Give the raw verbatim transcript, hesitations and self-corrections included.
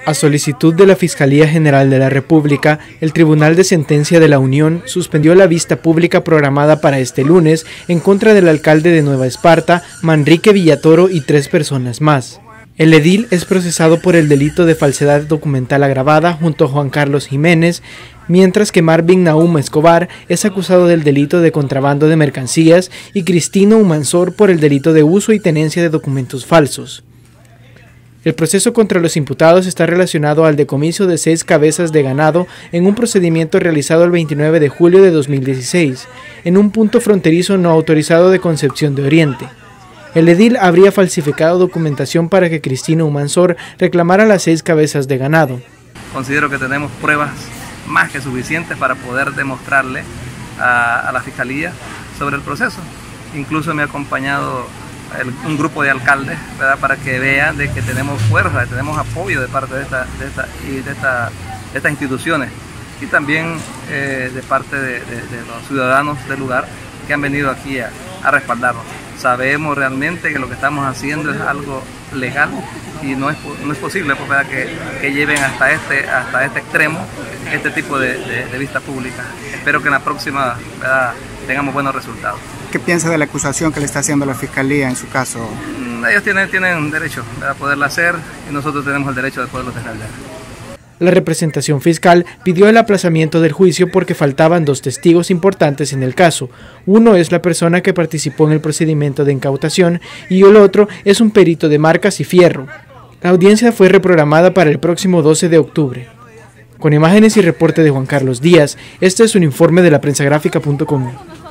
A solicitud de la Fiscalía General de la República, el Tribunal de Sentencia de la Unión suspendió la vista pública programada para este lunes en contra del alcalde de Nueva Esparta, Manrique Villatoro, y tres personas más. El edil es procesado por el delito de falsedad documental agravada junto a Juan Carlos Jiménez, mientras que Marvin Nahum Escobar es acusado del delito de contrabando de mercancías y Cristino Humansor por el delito de uso y tenencia de documentos falsos. El proceso contra los imputados está relacionado al decomiso de seis cabezas de ganado en un procedimiento realizado el veintinueve de julio de dos mil dieciséis, en un punto fronterizo no autorizado de Concepción de Oriente. El edil habría falsificado documentación para que Cristino Humansor reclamara las seis cabezas de ganado. Considero que tenemos pruebas más que suficientes para poder demostrarle a, a la Fiscalía sobre el proceso. Incluso me ha acompañado el, un grupo de alcaldes, ¿verdad?, para que vean de que tenemos fuerza, tenemos apoyo de parte de, esta, de, esta, y de, esta, de estas instituciones y también eh, de parte de, de, de los ciudadanos del lugar que han venido aquí a, a respaldarnos. Sabemos realmente que lo que estamos haciendo es algo legal y no es, no es posible, ¿verdad?, que, que lleven hasta este, hasta este extremo este tipo de, de, de vista pública. Espero que en la próxima, ¿verdad?, tengamos buenos resultados. ¿Qué piensa de la acusación que le está haciendo la Fiscalía en su caso? Ellos tienen, tienen derecho a poderla hacer y nosotros tenemos el derecho de poderlo defender. La representación fiscal pidió el aplazamiento del juicio porque faltaban dos testigos importantes en el caso. Uno es la persona que participó en el procedimiento de incautación y el otro es un perito de marcas y fierro. La audiencia fue reprogramada para el próximo doce de octubre. Con imágenes y reporte de Juan Carlos Díaz, este es un informe de la prensa gráfica punto com.